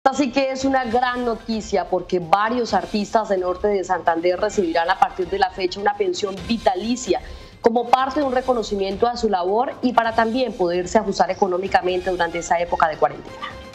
Así que es una gran noticia porque varios artistas del norte de Santander recibirán a partir de la fecha una pensión vitalicia como parte de un reconocimiento a su labor y para también poderse ajustar económicamente durante esa época de cuarentena.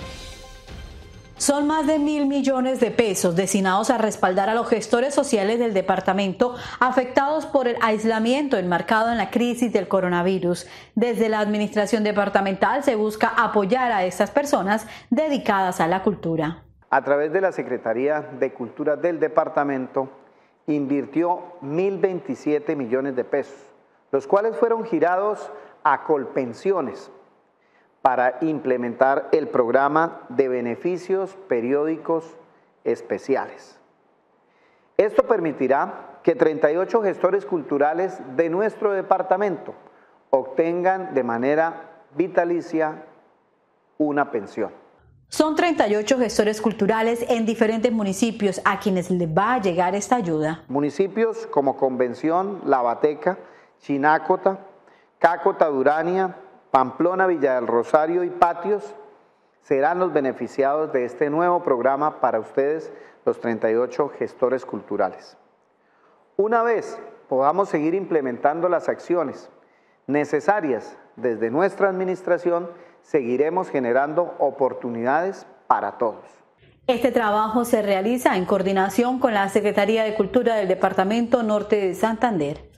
Son más de 1.000 millones de pesos destinados a respaldar a los gestores sociales del departamento afectados por el aislamiento enmarcado en la crisis del coronavirus. Desde la administración departamental se busca apoyar a estas personas dedicadas a la cultura. A través de la Secretaría de Cultura del departamento invirtió 1.027 millones de pesos, los cuales fueron girados a Colpensiones, para implementar el programa de beneficios periódicos especiales. Esto permitirá que 38 gestores culturales de nuestro departamento obtengan de manera vitalicia una pensión. Son 38 gestores culturales en diferentes municipios a quienes les va a llegar esta ayuda. Municipios como Convención, Lavateca, Chinácota, Cácota, Durania, Pamplona, Villa del Rosario y Patios serán los beneficiados de este nuevo programa para ustedes, los 38 gestores culturales. Una vez podamos seguir implementando las acciones necesarias desde nuestra administración, seguiremos generando oportunidades para todos. Este trabajo se realiza en coordinación con la Secretaría de Cultura del Departamento Norte de Santander.